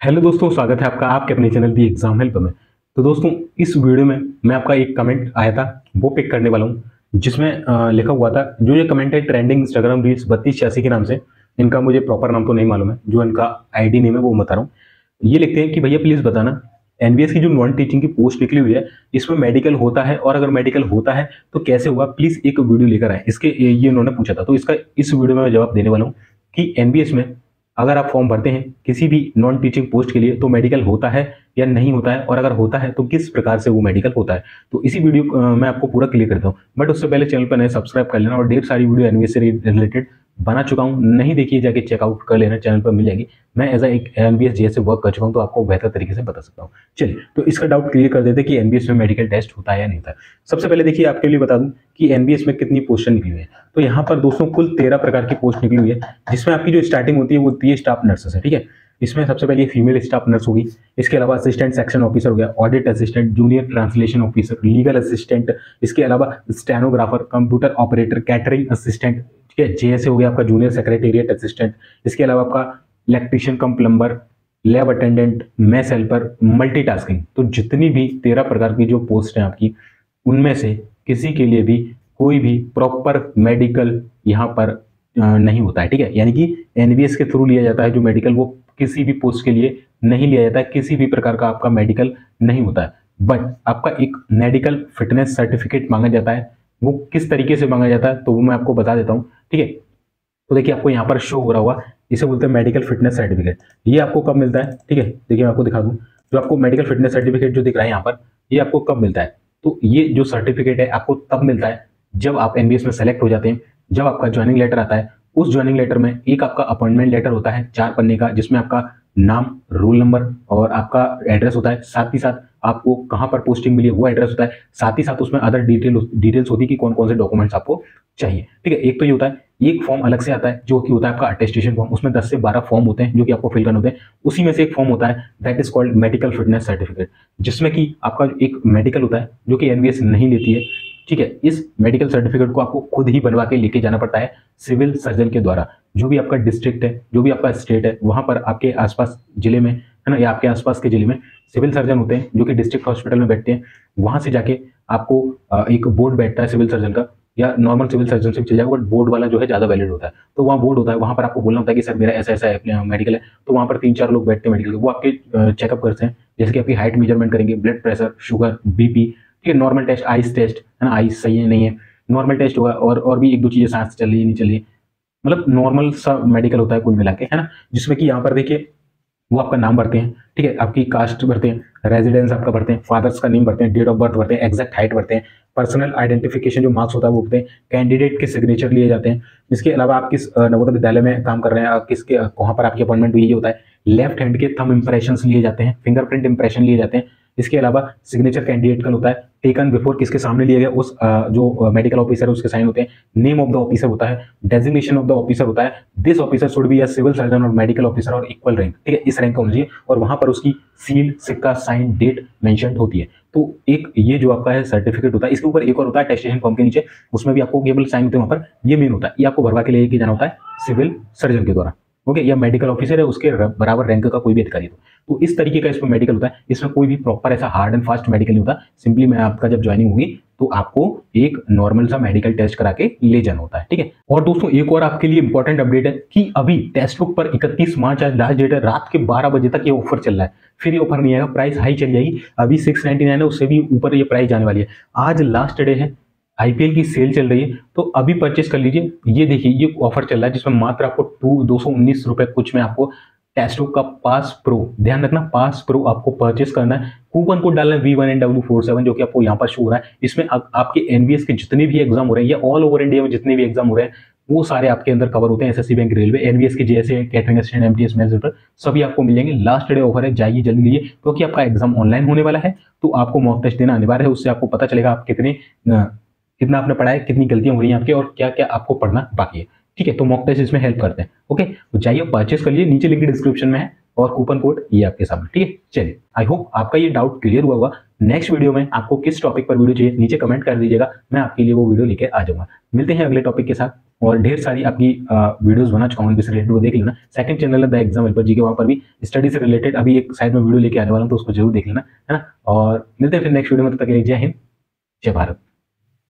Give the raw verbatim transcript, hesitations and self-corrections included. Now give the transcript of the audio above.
Hello दोस्तों, स्वागत है आपका आपके अपने चैनल दी एग्जाम हेल्प में। तो दोस्तों, इस वीडियो में मैं आपका एक कमेंट आया था वो पिक करने वाला हूँ, जिसमें अ, लिखा हुआ था। जो ये कमेंट है ट्रेंडिंग इंस्टाग्राम रील्स बत्तीस छियासी के नाम से, इनका मुझे प्रॉपर नाम तो नहीं मालूम है, जो इनका आईडी नेम है वो बता रहा हूँ। ये लिखते हैं कि भैया प्लीज बताना, एनबीएस की जो नॉन टीचिंग की पोस्ट निकली हुई है इसमें मेडिकल होता है, और अगर मेडिकल होता है तो कैसे होगा, प्लीज एक वीडियो लेकर आए। इसके ये उन्होंने पूछा था, तो इसका इस वीडियो में मैं जवाब देने वाला हूँ कि एनबीएस में अगर आप फॉर्म भरते हैं किसी भी नॉन टीचिंग पोस्ट के लिए तो मेडिकल होता है या नहीं होता है, और अगर होता है तो किस प्रकार से वो मेडिकल होता है। तो इसी वीडियो अ, मैं आपको पूरा क्लियर करता हूँ, बट उससे पहले चैनल पर नए सब्सक्राइब कर लेना, और ढेर सारी वीडियो एनबीएस से रिलेटेड बना चुका हूँ, नहीं देखिए जाके चेकआउट कर लेना, चैनल पर मिल जाएगी। मैं एज एक एनबीएस जैसे वर्क कर चुका हूँ तो आपको बेहतर तरीके से बता सकता हूँ। चलिए, तो इसका डाउट क्लियर कर देते कि एनबीएस में मेडिकल टेस्ट होता है या नहीं होता है। सबसे पहले देखिए, आपके लिए बता दूं कि एनबीएस में कितनी पोस्टें निकली हुई है। तो यहाँ पर दोस्तों कुल तेरह प्रकार की पोस्ट निकली हुई है, जिसमें आपकी जो स्टार्टिंग होती है वो होती है स्टाफ नर्सेस है। ठीक है, इसमें सबसे पहले फीमेल स्टाफ नर्स होगी। इसके अलावा असिस्टेंट सेक्शन ऑफिसर हो गया, audit assistant, junior translation officer, legal assistant, इसके अलावा stenographer, computer operator, catering assistant, ठीक है, जेएसए हो गया आपका जूनियर सेक्रेटेरिएट असिस्टेंट। इसके अलावा आपका electrician cum plumber, lab attendant, mess helper, multitasking. तो जितनी भी तेरह प्रकार की जो पोस्ट हैं आपकी, उनमें से किसी के लिए भी कोई भी प्रॉपर मेडिकल यहाँ पर नहीं होता है। ठीक है, यानी कि एनबीएस के थ्रू लिया जाता है जो मेडिकल, वो किसी भी पोस्ट के लिए नहीं लिया जाता है, किसी भी प्रकार का आपका मेडिकल नहीं होता है। बट आपका एक मेडिकल फिटनेस सर्टिफिकेट मांगा जाता है। वो किस तरीके से मांगा जाता है तो वो मैं आपको बता देता हूँ। ठीक है, तो देखिए आपको यहाँ पर शो हो रहा होगा, इसे बोलते हैं मेडिकल फिटनेस सर्टिफिकेट। ये आपको कब मिलता है? ठीक है, देखिए मैं आपको दिखा दूँ, जो आपको मेडिकल फिटनेस सर्टिफिकेट जो दिख रहा है यहाँ पर, ये आपको कब मिलता है? तो ये जो सर्टिफिकेट है आपको तब मिलता है जब आप एनबीएस में सेलेक्ट हो जाते हैं, जब आपका ज्वाइनिंग लेटर आता है। उस ज्वाइनिंग लेटर में एक आपका अपॉइंटमेंट लेटर होता है चार पन्ने का, जिसमें आपका नाम, रोल नंबर और आपका एड्रेस होता है। साथ ही साथ आपको कहाँ पर पोस्टिंग मिली है वो एड्रेस होता है। साथ ही साथ उसमें अदर डिटेल डिटेल्स होती है कि कौन कौन से डॉक्यूमेंट्स आपको चाहिए। ठीक है, एक तो ये होता है। एक फॉर्म अलग से आता है जो कि होता है आपका अटेस्टेशन फॉर्म। उसमें दस से बारह फॉर्म होते हैं जो कि आपको फिल करने होते हैं। उसी में से एक फॉर्म होता है that is called medical fitness certificate, जिसमें कि आपका एक मेडिकल होता है जो कि एनबीएस नहीं लेती है। ठीक है, इस मेडिकल सर्टिफिकेट को आपको खुद ही बनवा के लेके जाना पड़ता है सिविल सर्जन के द्वारा। जो भी आपका डिस्ट्रिक्ट है, जो भी आपका स्टेट है, वहां पर आपके आसपास जिले में है ना, या आपके आसपास के जिले में सिविल सर्जन होते हैं जो कि डिस्ट्रिक्ट हॉस्पिटल में बैठते हैं। वहां से जाके आपको एक बोर्ड बैठता है सिविल सर्जन का, या नॉर्मल सिविल सर्जन से चल जाएगा, बट बोर्ड वाला जो है ज्यादा वैलिड होता है। तो वहाँ बोर्ड होता है, वहां पर आपको बोलना होता है कि सर मेरा ऐसा ऐसा मेडिकल है। तो वहां पर तीन चार लोग बैठते हैं मेडिकल, वो आपके चेकअप करते हैं, जैसे कि आपकी हाइट मेजरमेंट करेंगे, ब्लड प्रेशर, शुगर, बीपी। ठीक है, नॉर्मल टेस्ट, आइस टेस्ट है ना, आइस सही है नहीं है, नॉर्मल टेस्ट होगा, और और भी एक दो चीजें, सांस चल रही है नहीं चल रही है, मतलब नॉर्मल सा मेडिकल होता है कुल मिला के, है ना। जिसमें कि यहाँ पर देखिए वो आपका नाम भरते हैं, ठीक है, आपकी कास्ट भरते हैं, रेजिडेंस आपका भरते हैं, फादर्स का नेम भरते हैं, डेट ऑफ बर्थ भरते हैं, एग्जैक्ट हाइट भरते हैं, पर्सनल आइडेंटिफिकेशन जो मार्क्स होता है वो भरते हैं, कैंडिडेट के सिग्नेचर लिए जाते हैं। इसके अलावा आप किस नवोदय विद्यालय में काम कर रहे हैं, आप किसके वहाँ पर आपकी अपॉइंटमेंट हुई, ये होता है। लेफ्ट हैंड के थंब इंप्रेशन लिए जाते हैं, फिंगरप्रिंट इंप्रेशन लिए जाते हैं। इसके अलावा सिग्नेचर कैंडिडेट का होता है, टेकन बिफोर किसके सामने लिया गया उस जो मेडिकल ऑफिसर है उसके साइन होते हैं। नेम ऑफ द ऑफिसर होता है, डेजिग्नेशन ऑफ द ऑफिसर होता है। This officer should be a civil surgeon और मेडिकल ऑफिसर और इक्वल रैंक। ठीक है, इस रैंक का होना चाहिए, और वहां पर उसकी सील, सिक्का, साइन, डेट मेंशन होती है। तो एक ये जो आपका है सर्टिफिकेट होता है, इसके ऊपर एक और होता है अटेस्टेशन फॉर्म के नीचे, उसमें भी आपको केवल साइन होते हैं वहां पर। ये मेन होता है, ये आपको भरवा के लेके जाना होता है सिविल सर्जन के द्वारा। ओके, या मेडिकल ऑफिसर है उसके बराबर रैंक का कोई भी अधिकारी हो। तो इस तरीके का इसमें मेडिकल होता है। इसमें कोई भी प्रॉपर ऐसा हार्ड एंड फास्ट मेडिकल नहीं होता। सिंपली मैं आपका जब ज्वाइनिंग होगी तो आपको एक नॉर्मल सा मेडिकल टेस्ट करा के ले जाना होता है। ठीक है, और दोस्तों एक और आपके लिए इंपॉर्टेंट अपडेट है कि अभी टेक्स्ट बुक पर इकतीस मार्च आज लास्ट डेट है, रात के बारह बजे तक ये ऑफर चल रहा है। फिर ये ऑफर नहीं आएगा, प्राइस हाई चली जाएगी। अभी सिक्स नाइनटी नाइन है, उससे भी ऊपर ये प्राइस जाने वाली है। आज लास्ट डे है, आईपीएल की सेल चल रही है, तो अभी परचेस कर लीजिए। ये देखिए ये ऑफर चल रहा है जिसमें मात्र आपको टू दो सौ उन्नीस रुपए कुछ में आपको टेक्स्ट बुक का पास प्रो, ध्यान रखना पास प्रो आपको परचेस करना है। कूपन कोड डालना है V one N W four seven, जो कि आपको यहाँ पर शो हो रहा है। इसमें आ, आपके एनबीएस के जितने भी एग्जाम हो रहे हैं या ऑल ओवर इंडिया में जितने भी एग्जाम हो रहे हैं वो सारे आपके अंदर कवर होते हैं। एसएससी बैंक, रेलवे, एनबीएस के जैसे कैटरिंग असिस्टेंट, एमटीएस मैनेजर, सभी आपको मिल जाएंगे। लास्ट डे ऑफर है, जाइए जल्दी लीजिए, क्योंकि आपका एग्जाम ऑनलाइन होने वाला है। तो आपको मॉक टेस्ट देना अनिवार्य है, उससे आपको पता चलेगा आप कितने कितना आपने पढ़ा है, कितनी गलतियां हो रही हैं आपकी, और क्या क्या आपको पढ़ना बाकी है। ठीक है, तो मॉक टेस्ट इसमें हेल्प करते हैं। ओके, तो जाइए परचेस कर लीजिए, नीचे लिंक डिस्क्रिप्शन में है, और कूपन कोड ये आपके सामने। ठीक है, चलिए, आई होप आपका ये डाउट क्लियर हुआ होगा। नेक्स्ट वीडियो में आपको किस टॉपिक पर वीडियो चाहिए नीचे कमेंट कर दीजिएगा, मैं आपके लिए वो वीडियो लेके आ जाऊंगा। मिलते हैं अगले टॉपिक के साथ, और ढेर सारी आपकी वीडियोस बना चुका हूं इससे रिलेटेड, वो देख लेना। सेकंड चैनल है the exam helper G K, वहां पर भी स्टडी से रिलेटेड अभी एक साइड में वीडियो लेके आने वाला हूं, तो उसको जरूर देख लेना, है ना। और मिलते हैं फिर नेक्स्ट वीडियो में, तब तक के लिए जय हिंद, जय भारत।